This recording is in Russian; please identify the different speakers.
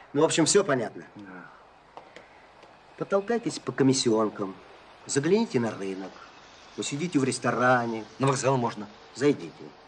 Speaker 1: Ну, в общем, все понятно.
Speaker 2: Да.
Speaker 1: Потолкайтесь по комиссионкам, загляните на рынок, посидите в ресторане.
Speaker 2: На вокзал можно.
Speaker 1: Зайдите.